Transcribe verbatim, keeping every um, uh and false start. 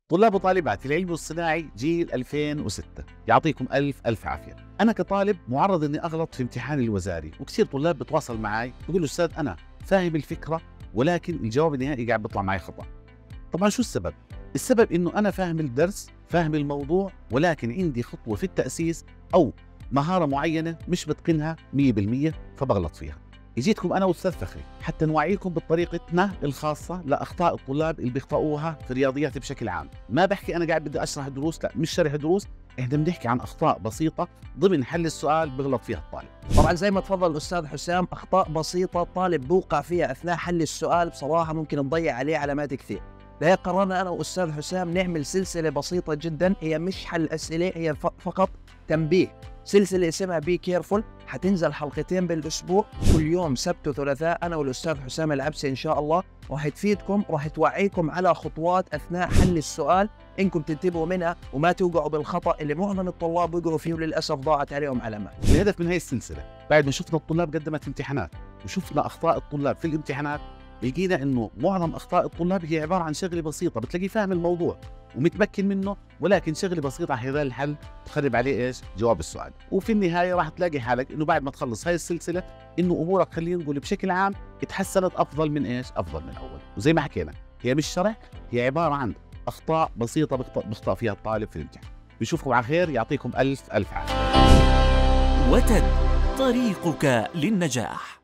طلاب وطالبات العلم الصناعي جيل ألفين وستة، يعطيكم ألف ألف عافية. أنا كطالب معرض إني أغلط في امتحاني الوزاري، وكثير طلاب بتواصل معي بيقولوا أستاذ أنا فاهم الفكرة ولكن الجواب النهائي قاعد بيطلع معي خطأ. طبعا شو السبب؟ السبب إنه أنا فاهم الدرس، فاهم الموضوع، ولكن عندي خطوة في التأسيس أو مهارة معينة مش بتقنها مية بالمية فبغلط فيها. اجيتكم انا واستاذ فخري حتى نوعيكم بطريقتنا الخاصه لاخطاء الطلاب اللي بيخطئوها في الرياضيات بشكل عام. ما بحكي انا قاعد بدي اشرح دروس، لا مش شرح دروس، احنا بنحكي عن اخطاء بسيطه ضمن حل السؤال بغلط فيها الطالب. طبعا زي ما تفضل الاستاذ حسام، اخطاء بسيطه الطالب بوقع فيها اثناء حل السؤال بصراحه ممكن تضيع عليه علامات كثير. لهيك قررنا انا واستاذ حسام نعمل سلسله بسيطه جدا، هي مش حل اسئله، هي فقط تنبيه. سلسله اسمها بي كيرفول، حتنزل حلقتين بالاسبوع كل يوم سبت وثلاثاء، انا والاستاذ حسام العبسي ان شاء الله، راح تفيدكم، راح توعيكم على خطوات اثناء حل السؤال انكم تنتبهوا منها وما توقعوا بالخطا اللي معظم الطلاب وقعوا فيه وللاسف ضاعت عليهم علامات. الهدف من هي السلسله بعد ما شفنا الطلاب قدمت امتحانات وشفنا اخطاء الطلاب في الامتحانات، لقينا انه معظم اخطاء الطلاب هي عباره عن شغله بسيطه بتلاقيه فاهم الموضوع ومتمكن منه، ولكن شغله بسيطه على هذا الحل تخرب عليه ايش؟ جواب السؤال. وفي النهايه راح تلاقي حالك انه بعد ما تخلص هاي السلسله انه امورك خلينا نقول بشكل عام اتحسنت افضل من ايش؟ افضل من اول. وزي ما حكينا هي مش شرح، هي عباره عن اخطاء بسيطه بيخطئ فيها الطالب في الامتحان. بشوفكم على خير، يعطيكم الف الف عافيه. وتد، طريقك للنجاح.